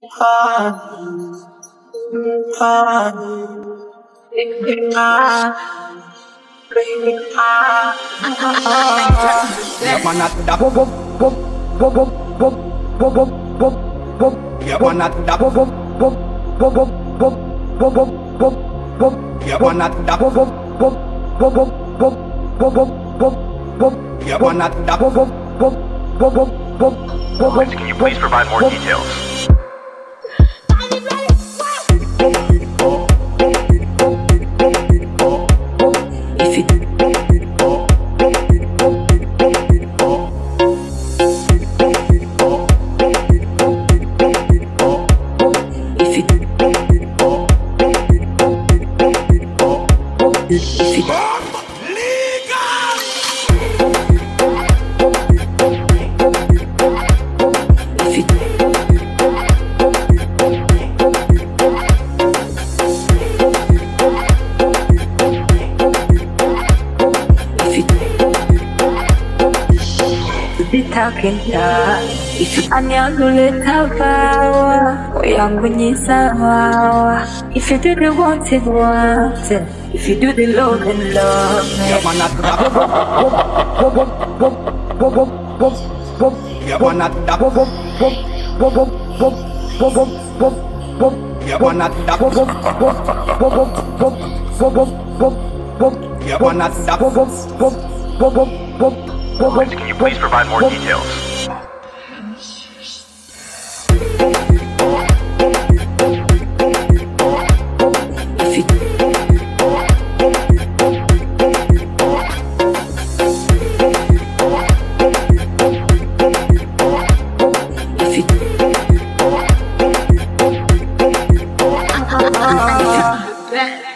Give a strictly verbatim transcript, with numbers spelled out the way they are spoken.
Man at da bum bum bum bum bum bum bum bum bum bum. Yeah, man at da bum bum bum bum bum bum bum bum bum bum. Yeah, man at da bum bum bum bum bum bum bum bum bum bum. Yeah, man at da bum bum bum bum bum bum bum bum. Can you please provide more details? Bitakenda ifanyaguleta bawa yangu ni sawa. If you do the want it want it, if you do the love and love it. Yeah, man at da bum bum bum bum bum bum bum bum. Yeah, man at da bum bum bum bum bum bum bum bum bum bum. Yeah, man at da bum bum bum bum bum bum bum bum bum bum. Yeah, man at da bum bum bum bum bum bum. Can you please provide more details? Yeah.